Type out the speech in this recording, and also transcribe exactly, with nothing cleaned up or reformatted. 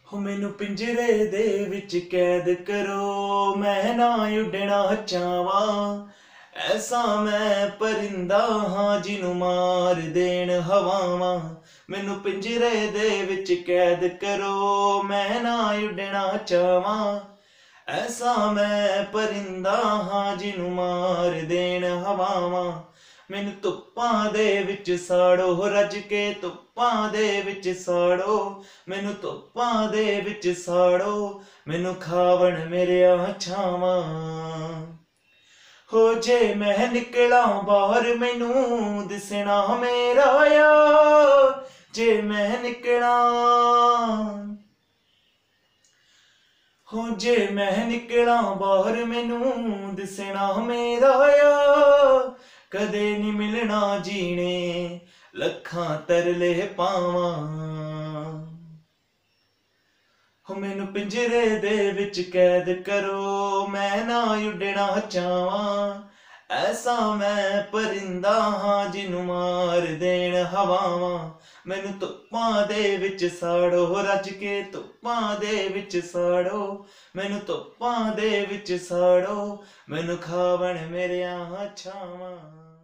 ਹੋ ਮੈਨੂੰ ਪਿੰਜਰੇ ਦੇ ਵਿੱਚ ਕੈਦ ਕਰੋ, ਮੈਂ ਨਾ ਉੱਡਣਾ ਚਾਹਵਾਂ। ਐਸਾ ਮੈਂ ਪਰਿੰਦਾ ਹਾਂ ਜਿਹਨੂੰ ਮਾਰ ਦੇਣ ਹਵਾਵਾਂ। ਮੈਨੂੰ ਪਿੰਜਰੇ ਦੇ ਵਿੱਚ ਕੈਦ ਕਰੋ, ਮੈਂ ਨਾ ਉੱਡਣਾ ਚਾਹਵਾਂ। ਐਸਾ ਮੈਂ ਪਰਿੰਦਾ ਹਾਂ ਜਿਹਨੂੰ ਮਾਰ ਦੇਣ ਹਵਾਵਾਂ। ਮੈਨੂੰ ਧੁੱਪਾਂ ਦੇ ਵਿੱਚ ਸਾੜੋ, ਰੱਜ ਕੇ ਧੁੱਪਾਂ ਦੇ ਵਿੱਚ ਸਾੜੋ। ਮੈਨੂੰ ਧੁੱਪਾਂ ਦੇ ਵਿੱਚ ਸਾੜੋ, ਮੈਨੂੰ ਖਾਵਣ ਮੇਰੀਆਂ ਛਾਵਾਂ। ਹੋ ਜੇ ਮੈਂ ਨਿਕਲਾਂ ਬਾਹਰ ਮੈਨੂੰ ਦਿਸਣਾ ਮੇਰਾ ਯਾਰ। ਜੇ ਮੈਂ ਨਿਕਲਾਂ ਹੋ ਜੇ ਮੈਂ ਨਿਕਲਾਂ ਬਾਹਰ ਮੈਨੂੰ ਦਿਸਣਾ ਮੇਰਾ ਯਾਰ। ਕਦੇ ਨੀ ਮਿਲਣਾ ਜੀਣੇ ਲੱਖਾਂ ਤਰਲੇ ਪਾਵਾਂ। ਹੋ ਮੈਨੂੰ ਪਿੰਜਰੇ ਦੇ ਵਿੱਚ ਕੈਦ ਕਰੋ, ਮੈਂ ਨਾ ਉੱਡਣਾ ਚਾਹਵਾਂ। ਐਸਾ ਮੈਂ ਪਰਿੰਦਾ ਹਾਂ ਜਿਹਨੂੰ ਮਾਰ ਦੇਣ ਹਵਾਵਾਂ। ਮੈਨੂੰ ਧੁੱਪਾਂ ਦੇ ਵਿੱਚ ਸਾੜੋ, ਰੱਜ ਕੇ ਧੁੱਪਾਂ ਦੇ ਵਿੱਚ ਸਾੜੋ। ਮੈਨੂੰ ਧੁੱਪਾਂ ਦੇ ਵਿੱਚ ਸਾੜੋ, ਮੈਨੂੰ ਖਾਵਣ ਮੇਰੀਆਂ ਛਾਵਾਂ।